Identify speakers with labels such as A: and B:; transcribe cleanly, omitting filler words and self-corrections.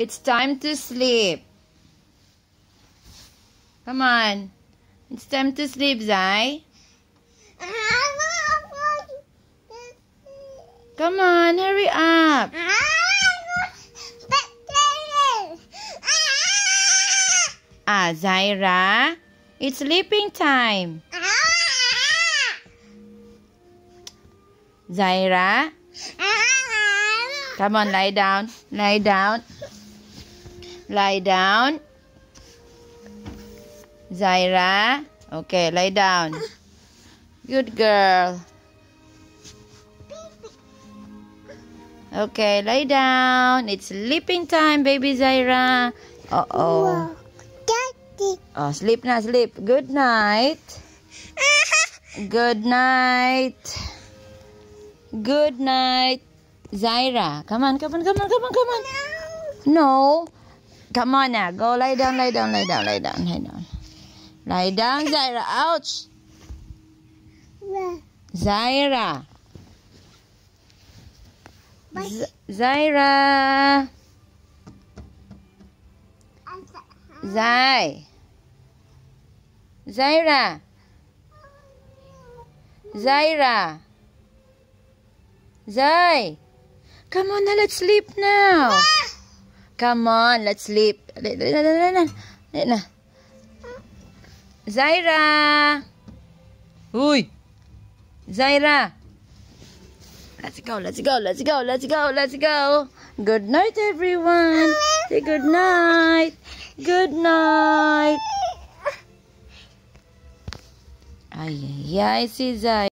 A: It's time to sleep. Come on. It's time to sleep, Zai. Come on, hurry up. Zaira, it's sleeping time. Zaira, come on, lie down. Lie down. Lie down. Zaira, okay, lie down. Good girl. Okay, lie down. It's sleeping time, baby Zaira. Uh-oh. Oh, sleep na, sleep. Good night. Good night. Good night. Zaira, come on, come on, come on, come on, come on. No. Come on now. Go lie down, lie down, lie down, lie down, lie down. Lie down, Zaira. Ouch. Zaira. Zaira. Zai. Zaira. Zaira. Zai. Come on now, let's sleep now. Come on, let's sleep. Zaira. Ui. Zaira. Let's go, let's go, let's go, let's go, let's go. Good night, everyone. Say good night. Good night. Ay, ay, ay, si Zai.